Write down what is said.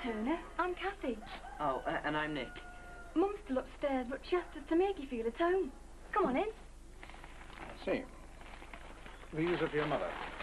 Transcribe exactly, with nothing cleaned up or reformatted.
Turner. I'm Kathy. Oh, uh, and I'm Nick. Mum's still upstairs, but she asked us to make you feel at home. Come on in. I see. These are for your mother.